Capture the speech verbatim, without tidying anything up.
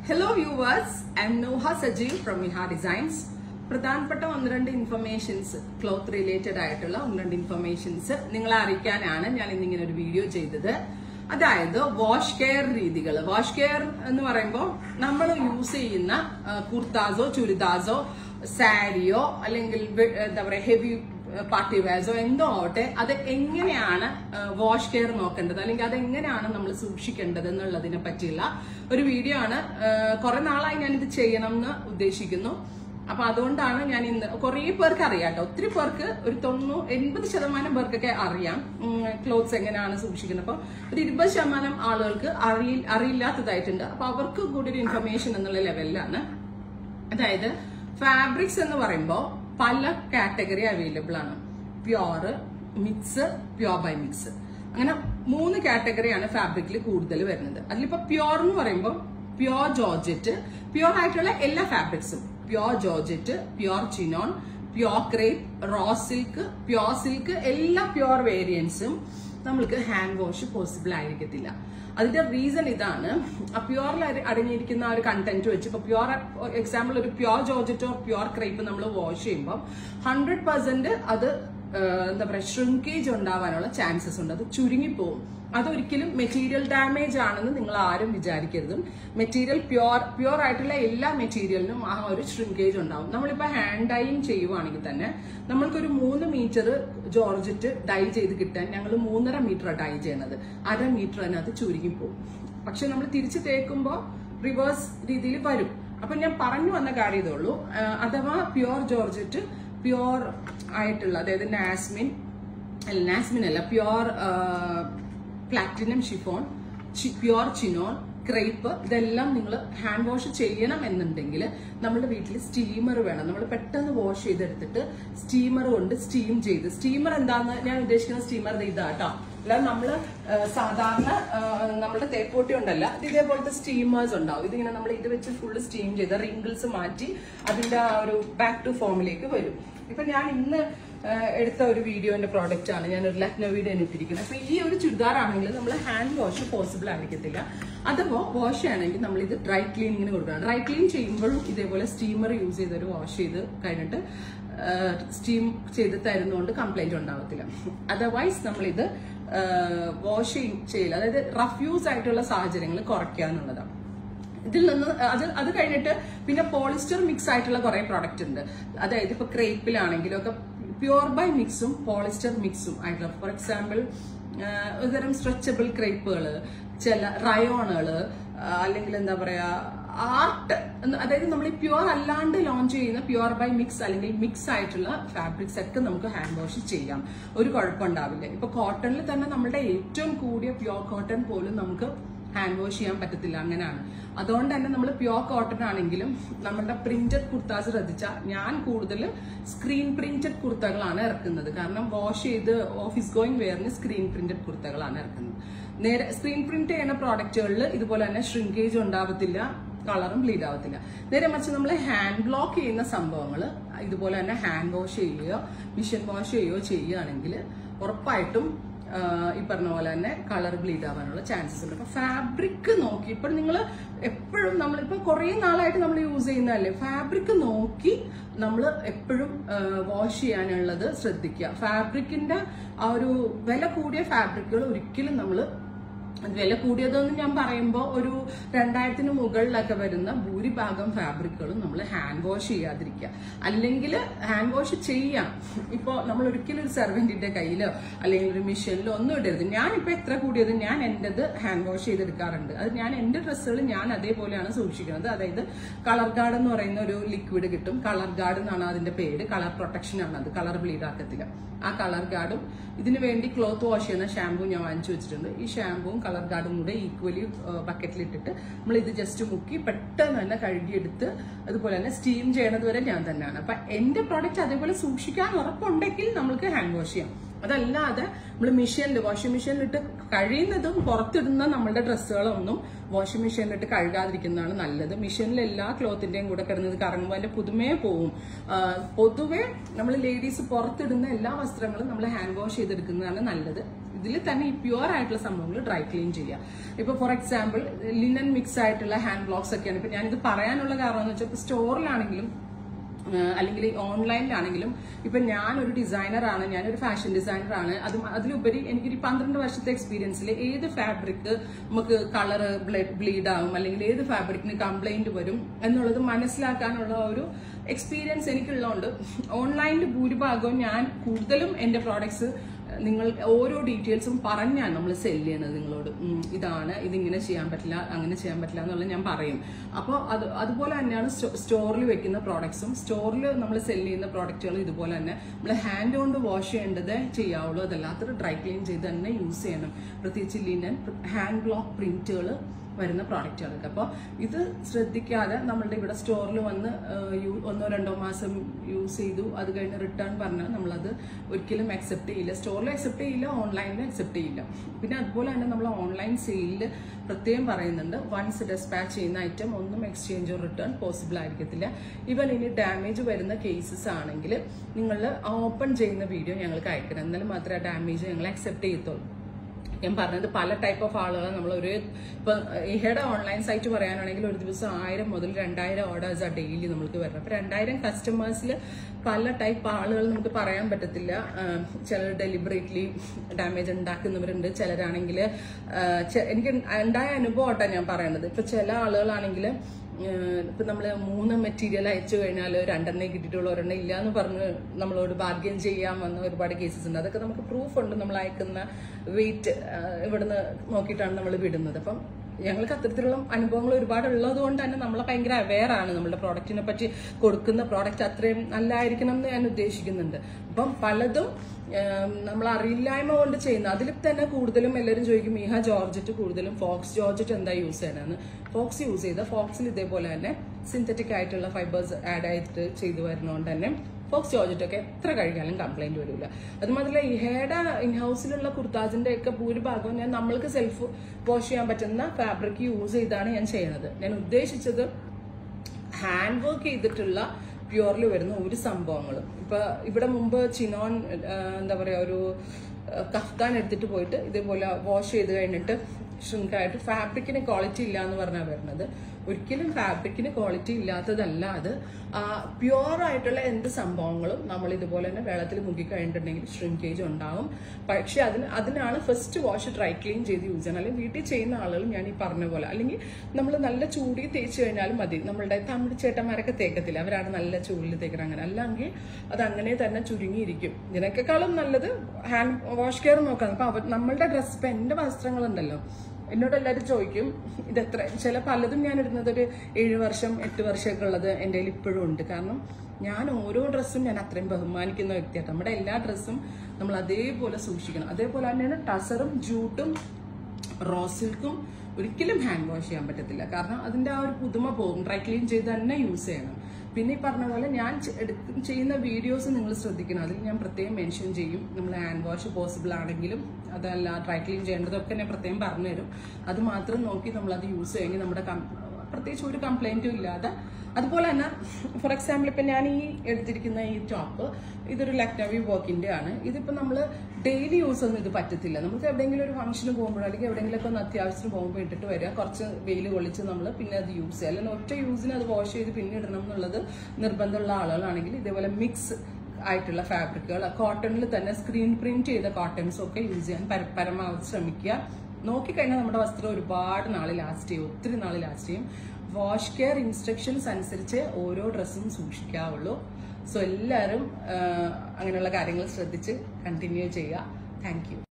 Hello viewers, I am Noha Sajeev from Miha Designs. പ്രധാനപ്പെട്ട ഒന്ന് രണ്ട് ഇൻഫർമേഷൻസ് ക്ലോത്ത് റിലേറ്റഡ് ആയിട്ടുള്ള ഒന്ന് രണ്ട് ഇൻഫർമേഷൻസ് നിങ്ങളെ അറിയിക്കാനാണ് ഞാൻ ഇന്നിങ്ങനെ ഒരു വീഡിയോ ചെയ്തത്. അതായത് വാഷ് കെയർ രീതികൾ. വാഷ് കെയർ എന്ന് പറയുമ്പോൾ നമ്മൾ യൂസ് ചെയ്യുന്ന കുർത്താസോ ചുരിദാസോ സാരിയോ അല്ലെങ്കിൽ എന്താ പറയുക ഹെവി പാർട്ടി വെയർസോ എന്തോ ആവട്ടെ, അത് എങ്ങനെയാണ് വാഷ് കെയർ നോക്കേണ്ടത് അല്ലെങ്കിൽ അതെങ്ങനെയാണ് നമ്മൾ സൂക്ഷിക്കേണ്ടത് എന്നുള്ളതിനെ പറ്റിയുള്ള ഒരു വീഡിയോ ആണ്. കുറെ നാളായി ഞാനിത് ചെയ്യണം എന്ന് ഉദ്ദേശിക്കുന്നു. അപ്പൊ അതുകൊണ്ടാണ് ഞാൻ ഇന്ന് കുറെ പേർക്ക് അറിയാം കേട്ടോ, ഒത്തിരി പേർക്ക് ഒരു തൊണ്ണൂറ് എൺപത് ശതമാനം പേർക്കൊക്കെ അറിയാം ക്ലോത്ത്സ് എങ്ങനെയാണ് സൂക്ഷിക്കുന്നത്. അപ്പൊ ഒരു ഇരുപത് ശതമാനം ആളുകൾക്ക് അറിയി അറിയില്ലാത്തതായിട്ടുണ്ട്. അപ്പൊ അവർക്ക് കൂടി ഒരു ഇൻഫർമേഷൻ എന്നുള്ള ലെവലിലാണ്. അതായത് ഫാബ്രിക്സ് എന്ന് പറയുമ്പോൾ പല കാറ്റഗറി അവൈലബിൾ ആണ്. Pure, mix, pure by mix, അങ്ങനെ മൂന്ന് കാറ്റഗറിയാണ് ഫാബ്രിക്കിൽ കൂടുതൽ വരുന്നത്. അതിലിപ്പോ പ്യോർ എന്ന് പറയുമ്പോൾ പ്യോർ ജോർജറ്റ്, പ്യോർ ആയിട്ടുള്ള എല്ലാ ഫാബ്രിക്സും, pure georgette, pure chinon, pure crepe, raw silk, pure silk, എല്ലാ പ്യോർ വേരിയൻസും നമ്മൾക്ക് ഹാൻഡ് വാഷ് പോസിബിൾ ആയിരിക്കത്തില്ല. അതിന്റെ റീസൺ ഇതാണ്. ആ പ്യോറിൽ അടങ്ങിയിരിക്കുന്ന ഒരു കണ്ടന്റ് വെച്ച് ഇപ്പൊ പ്യോർ എക്സാമ്പിൾ ഒരു പ്യോർ ജോർജറ്റോ പ്യോർ ക്രേപ്പ് നമ്മൾ വാഷ് ചെയ്യുമ്പോൾ ഹൺഡ്രഡ് പെർസെന്റ് അത് എന്താ പറയുക ഷ്രിങ്കേജ് ഉണ്ടാവാനുള്ള ചാൻസസ് ഉണ്ട്. അത് ചുരുങ്ങിപ്പോവും. അതൊരിക്കലും മെറ്റീരിയൽ ഡാമേജ് ആണെന്ന് നിങ്ങൾ ആരും വിചാരിക്കരുതും. മെറ്റീരിയൽ പ്യോർ പ്യോർ ആയിട്ടുള്ള എല്ലാ മെറ്റീരിയലിനും ആ ഒരു ഷ്രിങ്കേജ് ഉണ്ടാവും. നമ്മളിപ്പോ ഹാൻഡ് ഡൈയും ചെയ്യുവാണെങ്കിൽ തന്നെ നമ്മൾക്കൊരു മൂന്ന് മീറ്റർ ജോർജറ്റ് ഡൈ ചെയ്ത് കിട്ടാൻ ഞങ്ങൾ മൂന്നര മീറ്റർ ഡൈ ചെയ്യണത്, അര മീറ്റർ തന്നെ അത് ചുരുങ്ങിപ്പോവും. പക്ഷെ നമ്മൾ തിരിച്ച് തേക്കുമ്പോൾ റിവേഴ്സ് രീതിയിൽ വരും. അപ്പൊ ഞാൻ പറഞ്ഞു വന്ന കാര്യം ഇതേ ഉള്ളൂ. അഥവാ പ്യോർ ജോർജറ്റ്, പ്യോർ ആയിട്ടുള്ള അതായത് നാസ്മിൻ അല്ല നാസ്മിൻ അല്ല pure platinum chiffon, pure chinon, crepe, ഇതെല്ലാം നിങ്ങൾ ഹാൻഡ് വാഷ് ചെയ്യണം എന്നുണ്ടെങ്കിൽ നമ്മുടെ വീട്ടിൽ സ്റ്റീമർ വേണം. നമ്മൾ പെട്ടെന്ന് വാഷ് ചെയ്തെടുത്തിട്ട് സ്റ്റീമർ കൊണ്ട് സ്റ്റീം ചെയ്ത്, സ്റ്റീമർ എന്താന്ന് ഞാൻ ഉദ്ദേശിക്കുന്ന സ്റ്റീമർ ഇതാ കേട്ടോ, അല്ലാതെ നമ്മള് സാധാരണ നമ്മുടെ തേപ്പോട്ടി ഉണ്ടല്ല, ഇതേപോലത്തെ സ്റ്റീമേഴ്സ് ഉണ്ടാവും. ഇതിങ്ങനെ നമ്മൾ ഇത് വെച്ച് ഫുള്ള് സ്റ്റീം ചെയ്ത് റിങ്കിൾസ് മാറ്റി അതിന്റെ ആ ഒരു ബാക്ക് ടു ഫോമിലേക്ക് വരും. ഇപ്പൊ ഞാൻ ഇന്ന് എടുത്ത ഒരു വീഡിയോന്റെ പ്രോഡക്റ്റ് ആണ് ഞാൻ ഒരു ലക്നോയുടെ ഇട്ടിരിക്കുന്നത്. അപ്പൊ ഈ ഒരു ചുരിദാർ ആണെങ്കിൽ നമ്മൾ ഹാൻഡ് വാഷ് പോസിബിൾ ആയിരിക്കത്തില്ല. അഥവാ വാഷ് ചെയ്യണമെങ്കിൽ നമ്മൾ ഇത് ഡ്രൈ ക്ലീനിങ്ങിന് കൊടുക്കണം. ഡ്രൈ ക്ലീൻ ചെയ്യുമ്പോഴും ഇതേപോലെ സ്റ്റീമർ യൂസ് ചെയ്തൊരു വാഷ് ചെയ്ത് കഴിഞ്ഞിട്ട് സ്റ്റീം ചെയ്ത് തരുന്നതുകൊണ്ട് കംപ്ലൈന്റ് ഉണ്ടാവത്തില്ല. അതർവൈസ് നമ്മളിത് വാഷ് ചെയ്യില്ല. അതായത് റഫ് യൂസ് ആയിട്ടുള്ള സാഹചര്യങ്ങൾ കുറയ്ക്കുക എന്നുള്ളതാണ്. ഇതിൽ നിന്ന് അത് അത് കഴിഞ്ഞിട്ട് പിന്നെ പോളിസ്റ്റർ മിക്സ് ആയിട്ടുള്ള കുറെ പ്രോഡക്റ്റ് ഉണ്ട്. അതായത് ഇപ്പൊ ക്രേപ്പിലാണെങ്കിലും ഒക്കെ പ്യോർ ബൈ മിക്സും പോളിസ്റ്റർ മിക്സും ആയിട്ടുള്ള, ഫോർ എക്സാമ്പിൾ ഒരുതരം സ്ട്രെച്ചബിൾ ക്രേപ്പുകള്, ചില റയോണുകള്, അല്ലെങ്കിൽ എന്താ പറയാ ആർട്ട്, അതായത് നമ്മൾ ഈ പ്യോർ അല്ലാണ്ട് ലോഞ്ച് ചെയ്യുന്ന പ്യോർ ബൈ മിക്സ് അല്ലെങ്കിൽ മിക്സ് ആയിട്ടുള്ള ഫാബ്രിക്സ് ഒക്കെ നമുക്ക് ഹാൻഡ് വാഷ് ചെയ്യാം, ഒരു കുഴപ്പമുണ്ടാവില്ല. ഇപ്പൊ കോട്ടണിൽ തന്നെ നമ്മുടെ ഏറ്റവും കൂടിയ പ്യോർ കോട്ടൺ പോലും നമുക്ക് ഹാൻഡ് വാഷ് ചെയ്യാൻ പറ്റത്തില്ല, അങ്ങനെയാണ്. അതുകൊണ്ട് തന്നെ നമ്മൾ പ്യോർ കോട്ടൺ ആണെങ്കിലും നമ്മുടെ പ്രിന്റഡ് കുർത്താസ് ശ്രദ്ധിച്ചാൽ ഞാൻ കൂടുതൽ സ്ക്രീൻ പ്രിന്റഡ് കുർത്തകളാണ് ഇറക്കുന്നത്. കാരണം വാഷ് ചെയ്ത് ഓഫീസ് ഗോയിങ് വെയറിന് സ്ക്രീൻ പ്രിന്റഡ് കുർത്തകളാണ് ഇറക്കുന്നത്. നേരെ സ്ക്രീൻ പ്രിന്റ് ചെയ്യുന്ന പ്രോഡക്റ്റുകളിൽ ഇതുപോലെ തന്നെ ഷ്രിങ്കേജ് ഉണ്ടാവത്തില്ല, കളറും ബ്ലീഡ് ആവത്തില്ല. നേരെ മറിച്ച് നമ്മൾ ഹാൻഡ് ബ്ലോക്ക് ചെയ്യുന്ന സംഭവങ്ങൾ ഇതുപോലെ തന്നെ ഹാൻഡ് വാഷ് ചെയ്യുകയോ മിഷൻ വാഷ് ചെയ്യുകയോ ചെയ്യുകയാണെങ്കിൽ ഉറപ്പായിട്ടും ഈ പറഞ്ഞ പോലെ തന്നെ കളർ ബ്ലീഡ് ആവാനുള്ള ചാൻസസ് ഉണ്ട്. അപ്പൊ ഫാബ്രിക് നോക്കി ഇപ്പൊ നിങ്ങൾ എപ്പോഴും നമ്മളിപ്പോ കുറെ നാളായിട്ട് നമ്മൾ യൂസ് ചെയ്യുന്നതല്ലേ, ഫാബ്രിക് നോക്കി നമ്മൾ എപ്പോഴും വാഷ് ചെയ്യാനുള്ളത് ശ്രദ്ധിക്കുക. ഫാബ്രിക്കിന്റെ ആ ഒരു വില കൂടിയ ഫാബ്രിക്കുകൾ ഒരിക്കലും നമ്മൾ, വില കൂടിയതെന്ന് ഞാൻ പറയുമ്പോൾ ഒരു രണ്ടായിരത്തിന് മുകളിലൊക്കെ വരുന്ന ഭൂരിഭാഗം ഫാബ്രിക്കുകളും നമ്മൾ ഹാൻഡ് വാഷ് ചെയ്യാതിരിക്കുക. അല്ലെങ്കിൽ ഹാൻഡ് വാഷ് ചെയ്യാം. ഇപ്പോൾ നമ്മൾ ഒരിക്കലും ഒരു സെർവന്റിന്റെ കയ്യിലോ അല്ലെങ്കിൽ ഒരു മെഷീനിലോ ഒന്നും ഇടരുത്. ഞാനിപ്പോൾ എത്ര കൂടിയത് ഞാൻ എന്റേത് ഹാൻഡ് വാഷ് ചെയ്തെടുക്കാറുണ്ട്. അത് ഞാൻ എന്റെ ഡ്രസ്സുകൾ ഞാൻ അതേപോലെയാണ് സൂക്ഷിക്കുന്നത്. അതായത് കളർ ഗാർഡ് എന്ന് പറയുന്ന ഒരു ലിക്വിഡ് കിട്ടും. കളർ ഗാർഡ് എന്നാണ് അതിന്റെ പേര്. കളർ പ്രൊട്ടക്ഷൻ ആണ് അത്, കളർ ബ്ലീഡ് ആക്കത്തില്ല. ആ കളർ ഗാർഡും ഇതിനു വേണ്ടി ക്ലോത്ത് വാഷ് ചെയ്യുന്ന ഷാമ്പൂ ഞാൻ വാങ്ങിച്ചു വെച്ചിട്ടുണ്ട്. ഈ ഷാമ്പൂവും കളർ ഗാർഡും കൂടെ ഈക്വലി ബക്കറ്റിലിട്ടിട്ട് നമ്മൾ ഇത് ജസ്റ്റ് മുക്കി പെട്ടെന്ന് തന്നെ കഴുകിയെടുത്ത് അതുപോലെ തന്നെ സ്റ്റീം ചെയ്യണത് വരെ ഞാൻ തന്നെയാണ്. അപ്പൊ എന്റെ പ്രോഡക്റ്റ് അതേപോലെ സൂക്ഷിക്കാൻ ഉറപ്പുണ്ടെങ്കിൽ നമുക്ക് ഹാൻഡ് വാഷ് ചെയ്യാം. അതല്ലാതെ നമ്മൾ മെഷീനിൽ വാഷിംഗ് മെഷീനിലിട്ട് കഴിയുന്നതും പുറത്തിടുന്ന നമ്മളുടെ ഡ്രസ്സുകളൊന്നും വാഷിംഗ് മെഷീനിലിട്ട് കഴുകാതിരിക്കുന്നതാണ് നല്ലത്. മെഷീനിൽ എല്ലാ ക്ലോത്തിന്റെയും കൂടെ കിടന്നത് കറങ്ങുമ്പോൾ അതിന്റെ പുതുമയെ പോവും. പൊതുവെ നമ്മൾ ലേഡീസ് പുറത്തിടുന്ന എല്ലാ വസ്ത്രങ്ങളും നമ്മൾ ഹാൻഡ് വാഷ് ചെയ്തെടുക്കുന്നതാണ് നല്ലത്. ഇതിൽ തന്നെ ഈ പ്യുവർ ആയിട്ടുള്ള സംഭവങ്ങൾ ഡ്രൈ ക്ലീൻ ചെയ്യുക. ഇപ്പൊ ഫോർ എക്സാമ്പിൾ ലിനൻ മിക്സ് ആയിട്ടുള്ള ഹാൻഡ് ബ്ലോക്സ് ഒക്കെയാണ്. ഇപ്പൊ ഞാനിത് പറയാനുള്ള കാരണം എന്ന് വെച്ചാൽ ഇപ്പൊ സ്റ്റോറിലാണെങ്കിലും അല്ലെങ്കിൽ ഓൺലൈനിലാണെങ്കിലും ഇപ്പൊ ഞാനൊരു ഡിസൈനറാണ്, ഞാനൊരു ഫാഷൻ ഡിസൈനറാണ്. അത് അതിലുപരി എനിക്കൊരു പന്ത്രണ്ട് വർഷത്തെ എക്സ്പീരിയൻസിൽ ഏത് ഫാബ്രിക് നമുക്ക് കളറ് ബ്ലീഡ് ആവും അല്ലെങ്കിൽ ഏത് ഫാബ്രിക്കിന് കംപ്ലൈന്റ് വരും എന്നുള്ളത് മനസ്സിലാക്കാനുള്ള ഒരു എക്സ്പീരിയൻസ് എനിക്കുള്ളതുകൊണ്ട് ഓൺലൈനിൽ ഭൂരിഭാഗവും ഞാൻ കൂടുതലും എന്റെ പ്രോഡക്ട്സ് നിങ്ങൾ ഓരോ ഡീറ്റെയിൽസും പറഞ്ഞാണ് നമ്മൾ സെല് ചെയ്യുന്നത്. നിങ്ങളോട് ഇതാണ്, ഇതിങ്ങനെ ചെയ്യാൻ പറ്റില്ല, അങ്ങനെ ചെയ്യാൻ പറ്റില്ല എന്നുള്ളത് ഞാൻ പറയും. അപ്പോൾ അത് അതുപോലെ തന്നെയാണ് സ്റ്റോറിൽ വെക്കുന്ന പ്രോഡക്ട്സും. സ്റ്റോറിൽ നമ്മൾ സെല് ചെയ്യുന്ന പ്രോഡക്റ്റുകൾ ഇതുപോലെ തന്നെ നമ്മൾ ഹാൻഡ് കൊണ്ട് വാഷ് ചെയ്യേണ്ടത് ചെയ്യാവുള്ളൂ. അതല്ലാത്തൊരു ഡ്രൈ ക്ലീൻ ചെയ്ത് തന്നെ യൂസ് ചെയ്യണം. പ്രത്യേകിച്ച് ലിനൻ ഹാൻഡ് ബ്ലോക്ക് പ്രിന്റുകൾ വരുന്ന പ്രോഡക്റ്റുകളൊക്കെ. അപ്പോൾ ഇത് ശ്രദ്ധിക്കാതെ നമ്മളുടെ ഇവിടെ സ്റ്റോറിൽ വന്ന് ഒന്നോ രണ്ടോ മാസം യൂസ് ചെയ്തു അത് കഴിഞ്ഞ് റിട്ടേൺ പറഞ്ഞാൽ നമ്മളത് ഒരിക്കലും അക്സെപ്റ്റ് ചെയ്യില്ല. സ്റ്റോറിൽ അക്സെപ്റ്റ് ചെയ്യില്ല, ഓൺലൈനിൽ അക്സെപ്റ്റ് ചെയ്യില്ല. പിന്നെ അതുപോലെ തന്നെ നമ്മൾ ഓൺലൈൻ സെയിലിൽ പ്രത്യേകം പറയുന്നുണ്ട്, വൺസ് ഡെസ്പാച്ച് ചെയ്യുന്ന ഐറ്റം ഒന്നും എക്സ്ചേഞ്ചോ റിട്ടേൺ പോസിബിൾ ആയിരിക്കത്തില്ല. ഈവൻ ഇനി ഡാമേജ് വരുന്ന കേസസ് ആണെങ്കിൽ നിങ്ങൾ ഓപ്പൺ ചെയ്യുന്ന വീഡിയോ ഞങ്ങൾക്ക് അയക്കണം, എന്നാലും മാത്രമേ ആ ഡാമേജ് ഞങ്ങൾ അക്സെപ്റ്റ് ചെയ്യത്തുള്ളൂ. ഞാൻ പറഞ്ഞത് പല ടൈപ്പ് ഓഫ് ആളുകൾ നമ്മൾ ഒരു ഇപ്പൊ ഇഹയുടെ ഓൺലൈൻ സൈറ്റ് പറയാനാണെങ്കിൽ ഒരു ദിവസം ആയിരം മുതൽ രണ്ടായിരം ഓർഡേഴ്സ് ആ ഡെയിലി നമുക്ക് വരണം. അപ്പൊ രണ്ടായിരം കസ്റ്റമേഴ്സിൽ പല ടൈപ്പ് ആളുകൾ നമുക്ക് പറയാൻ പറ്റത്തില്ല. ചിലർ ഡെലിബറേറ്റ്ലി ഡാമേജ് ഉണ്ടാക്കുന്നവരുണ്ട്, ചിലരാണെങ്കിൽ എനിക്ക് ഉണ്ടായ അനുഭവമായിട്ടാണ് ഞാൻ പറയണത്. ഇപ്പൊ ചില ആളുകളാണെങ്കിൽ ഇപ്പൊ നമ്മള് മൂന്ന് മെറ്റീരിയൽ അയച്ചു കഴിഞ്ഞാൽ രണ്ടെണ്ണേ കിട്ടിയിട്ടുള്ളൂ, ഒരെണ്ണം ഇല്ല എന്ന് പറഞ്ഞ് നമ്മളോട് ബാർഗെയിൻ ചെയ്യാൻ വന്ന ഒരുപാട് കേസസ് ഉണ്ട്. അതൊക്കെ നമുക്ക് പ്രൂഫ് ഉണ്ട്. നമ്മൾ അയക്കുന്ന വെയിറ്റ് ഇവിടുന്ന് നോക്കിയിട്ടാണ് നമ്മൾ വിടുന്നത്. അപ്പം ഞങ്ങൾക്ക് അത്തരത്തിലുള്ള അനുഭവങ്ങൾ ഒരുപാട് ഉള്ളത് കൊണ്ട് തന്നെ നമ്മളെ ഭയങ്കര അവെയർ ആണ്. നമ്മുടെ പ്രോഡക്റ്റിനെ പറ്റി കൊടുക്കുന്ന പ്രോഡക്റ്റ് അത്രയും നല്ലതായിരിക്കണം എന്ന് ഞാൻ ഉദ്ദേശിക്കുന്നുണ്ട്. അപ്പം പലതും നമ്മൾ അറിയില്ലായ്മ കൊണ്ട് ചെയ്യുന്ന അതിൽ തന്നെ കൂടുതലും എല്ലാവരും ചോദിക്കും മീഹ ജോർജറ്റ് കൂടുതലും ഫോക്സ് ജോർജറ്റ് എന്താ യൂസ് ചെയ്യണമെന്ന്. ഫോക്സ് യൂസ് ചെയ്ത ഫോക്സിൽ ഇതേപോലെ തന്നെ സിന്തറ്റിക് ആയിട്ടുള്ള ഫൈബേഴ്സ് ആഡ് ആയിട്ട് ചെയ്തു വരുന്നതുകൊണ്ട് തന്നെ ഫോക്സ് ജോർജറ്റ് ഒക്കെ എത്ര കഴിക്കാനും കംപ്ലൈന്റ് വരില്ല. അതുമാത്രമല്ല ഇഹയുടെ ഇൻഹൗസിലുള്ള കുർത്താസിന്റെ ഒക്കെ ഭൂരിഭാഗവും ഞാൻ നമ്മൾക്ക് സെൽഫ് വാഷ് ചെയ്യാൻ പറ്റുന്ന ഫാബ്രിക് യൂസ് ചെയ്താണ് ഞാൻ ചെയ്യണത്. ഞാൻ ഉദ്ദേശിച്ചത് ഹാൻഡ് വർക്ക് ചെയ്തിട്ടുള്ള പ്യുവർലി വരുന്ന ഒരു സംഭവങ്ങളും. ഇപ്പൊ ഇവിടെ മുമ്പ് ചിനോൺ എന്താ പറയാ ഒരു കഫ്താൻ എടുത്തിട്ട് പോയിട്ട് ഇതേപോലെ വാഷ് ചെയ്ത് കഴിഞ്ഞിട്ട് ഷ്രിങ്കായിട്ട് ഫാബ്രിക്കിന് ക്വാളിറ്റി ഇല്ല എന്ന് പറഞ്ഞാൽ വരുന്നത്. ഒരിക്കലും ഫാബ്രിക്കിന് ക്വാളിറ്റി ഇല്ലാത്തതല്ല അത്. പ്യുവർ ആയിട്ടുള്ള എന്ത് സംഭവങ്ങളും നമ്മൾ ഇതുപോലെ തന്നെ വെള്ളത്തിൽ മുക്കി കഴിഞ്ഞിട്ടുണ്ടെങ്കിൽ ഷ്രിങ്കേജ് ഉണ്ടാവും. പക്ഷെ അതിന് അതിനാണ് ഫസ്റ്റ് വാഷ് ഡ്രൈ ക്ലീൻ ചെയ്ത് യൂസ് ചെയ്യണം. അല്ലെങ്കിൽ വീട്ടിൽ ചെയ്യുന്ന ആളുകൾ ഞാൻ ഈ പറഞ്ഞ പോലെ അല്ലെങ്കിൽ നമ്മൾ നല്ല ചൂടിൽ തേച്ച് കഴിഞ്ഞാലും മതി. നമ്മളുടെ തമിഴ് ചേട്ടന്മാരൊക്കെ തേക്കത്തില്ല, അവരാണ് നല്ല ചൂടിൽ തേക്കണം. അങ്ങനെ അല്ലെങ്കിൽ അത് അങ്ങനെ തന്നെ ചുരുങ്ങിയിരിക്കും. ഇതിനേക്കാളും നല്ലത് ഹാൻഡ് വാഷ് കെയർ നോക്കാം. അപ്പൊ അവർ നമ്മളുടെ ഡ്രസ്സ് ഇപ്പൊ എന്റെ വസ്ത്രങ്ങളുണ്ടല്ലോ, എന്നോട് എല്ലാവരും ചോദിക്കും ഇതെത്ര. ചില പലതും ഞാൻ ഇടുന്നത് ഒരു ഏഴ് വർഷം എട്ട് വർഷമൊക്കെ ഉള്ളത് എൻ്റെ കയ്യിൽ ഇപ്പോഴും ഉണ്ട്. കാരണം ഞാൻ ഓരോ ഡ്രസ്സും ഞാൻ അത്രയും ബഹുമാനിക്കുന്ന വ്യക്തിയാണ്. നമ്മുടെ എല്ലാ ഡ്രസ്സും നമ്മൾ അതേപോലെ സൂക്ഷിക്കണം. അതേപോലെ തന്നെയാണ് ടസറും ജൂട്ടും റോ സിൽക്കും ഒരിക്കലും ഹാൻഡ് വാഷ് ചെയ്യാൻ പറ്റത്തില്ല. കാരണം അതിന്റെ ആ ഒരു പുതുമ പോകും. ഡ്രൈ ക്ലീൻ ചെയ്ത് തന്നെ യൂസ് ചെയ്യണം. പിന്നെ ഈ പറഞ്ഞ പോലെ ഞാൻ ചെയ്യുന്ന വീഡിയോസ് നിങ്ങൾ ശ്രദ്ധിക്കണം. അതിൽ ഞാൻ പ്രത്യേകം മെൻഷൻ ചെയ്യും നമ്മൾ ഹാൻഡ് വാഷ് പോസിബിൾ ആണെങ്കിലും അതല്ല ഡ്രൈ ക്ലീൻ ചെയ്യേണ്ടതൊക്കെ ഞാൻ പ്രത്യേകം പറഞ്ഞു തരും. അത് മാത്രം നോക്കി നമ്മൾ അത് യൂസ് ചെയ്യുമെങ്കിൽ നമ്മുടെ പ്രത്യേകിച്ച് ഒരു കംപ്ലൈന്റും ഇല്ലാതെ. അതുപോലെ തന്നെ ഫോർ എക്സാമ്പിൾ ഇപ്പൊ ഞാൻ ഈ എടുത്തിരിക്കുന്ന ഈ ടോപ്പ് ഇതൊരു ലക്നവി വർക്കിന്റെ ആണ്. ഇതിപ്പോ നമ്മൾ ഡെയിലി യൂസ് ഒന്നും ഇത് പറ്റത്തില്ല. നമുക്ക് എവിടെയെങ്കിലും ഒരു ഫംഗ്ഷന് പോകുമ്പോഴോ അല്ലെങ്കിൽ എവിടെയെങ്കിലൊക്കെ ഒന്ന് അത്യാവശ്യത്തിന് പോകുമ്പോൾ ഇട്ടിട്ട് വരിക, കുറച്ച് വെയിൽ കൊള്ളിച്ച് നമ്മൾ പിന്നെ അത് യൂസ് ചെയ്യുക. അല്ലെങ്കിൽ ഒറ്റ യൂസിന് അത് വാഷ് ചെയ്ത് പിന്നെ ഇടണം എന്നുള്ളത് നിർബന്ധമുള്ള ആളുകളാണെങ്കിൽ ഇതേപോലെ മിക്സ് ആയിട്ടുള്ള ഫാബ്രിക്കുകൾ കോട്ടണിൽ തന്നെ സ്ക്രീൻ പ്രിന്റ് ചെയ്ത കോട്ടൺസ് ഒക്കെ യൂസ് ചെയ്യാൻ പരമാവധി ശ്രമിക്കുക. നോക്കിക്കഴിഞ്ഞാൽ നമ്മുടെ വസ്ത്രം ഒരുപാട് നാൾ ലാസ്റ്റ് ചെയ്യും, ഒത്തിരി നാൾ ലാസ്റ്റ് ചെയ്യും. വാഷ് കെയർ ഇൻസ്ട്രക്ഷൻസ് അനുസരിച്ച് ഓരോ ഡ്രസ്സും സൂക്ഷിക്കാവുള്ളൂ. സോ എല്ലാവരും അങ്ങനെയുള്ള കാര്യങ്ങൾ ശ്രദ്ധിച്ച് കണ്ടിന്യൂ ചെയ്യുക. Thank U.